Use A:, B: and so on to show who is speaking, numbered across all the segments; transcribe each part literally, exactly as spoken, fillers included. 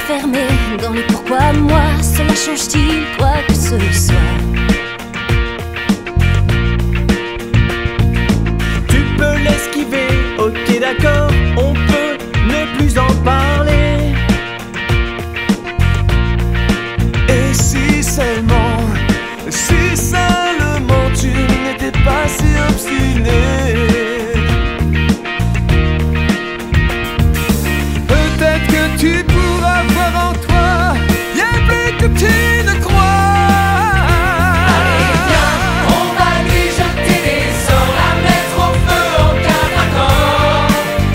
A: enfermé dans le pourquoi moi. Cela change-t-il quoi que ce soit?
B: Tu peux l'esquiver, ok d'accord, on peut ne plus en parler. Et si seulement, si seulement tu n'étais pas si obstiné. Peut-être que tu pourras voir en toi bien plus que tu ne crois.
C: Allez viens, on va lui jeter des sorts, la mettre au feu en quatre accords.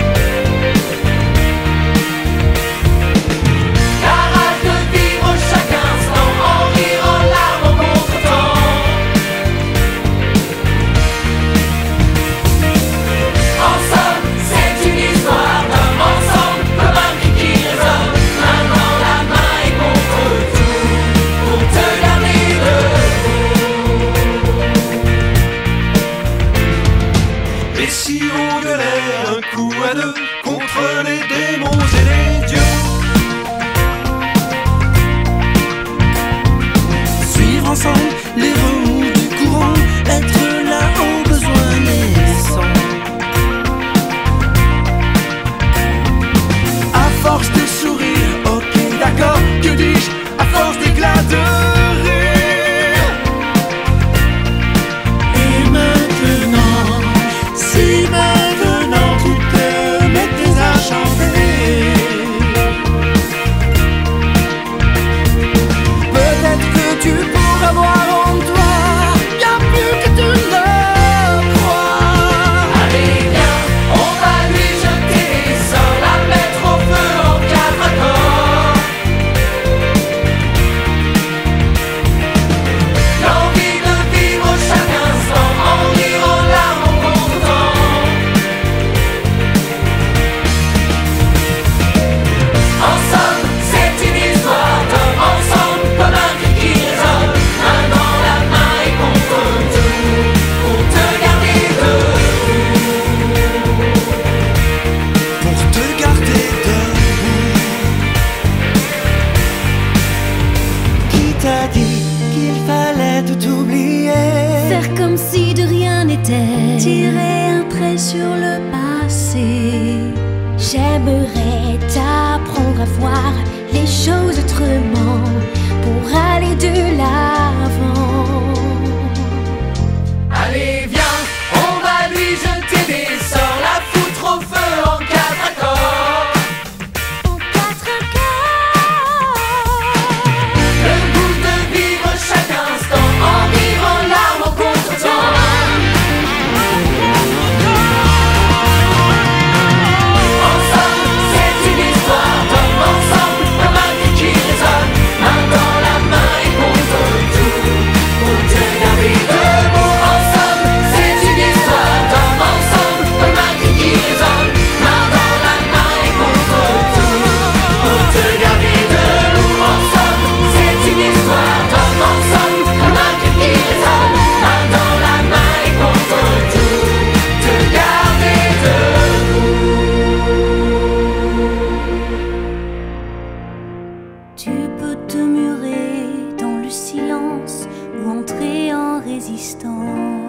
C: La rage de vivre chaque instant, en rire, en larmes, en contretemps. En somme, c'est une histoire d'hommes ensemble, comme un cri qui résonne, main dans la main et contre tout, pour te garder debout.
B: Et si on gueulait un coup à deux contre les démons et les dieux? Suivre ensemble les remous du courant, être là au besoin naissant. À force de sourire, ok d'accord, que dis-je, à force d'éclat de rire. Et maintenant, si maintenant tout te mettait à chanter, peut-être que tu pourras voir en toi bien plus que tu ne crois.
C: Allez viens, on va lui jeter des sorts, la mettre au feu en quatre accords. L'envie de vivre chaque instant, en rire, en larmes, en contretemps. En somme, c'est une histoire d'hommes ensemble, comme un cri qui résonne, main dans la main et contre tout, pour te garder debout.
B: Pour te garder debout. Qui t'a dit qu'il fallait tout oublier?
A: Faire comme si de rien n'était, tirer un trait sur le passé. J'aimerais t'apprendre à voir les choses autrement pour aller de l'avant.
C: Allez viens, on va lui jeter des sorts, la foutre au feu en quatre accords.
A: En quatre accords.
C: Le goût de vivre chaque instant, en rire, en larmes, en contretemps. En somme, c'est une histoire d'hommes ensemble, comme un cri qui résonne, main dans la main et contre tout, pour te garder debout. En somme, c'est une histoire d'hommes ensemble, comme un cri qui résonne, main dans la main et contre tout, pour te garder debout. En somme, c'est une histoire d'hommes ensemble, comme un cri qui résonne, main dans la main et contre tout, te garder debout.
A: Tu peux te murer dans le silence ou entrer en résistance.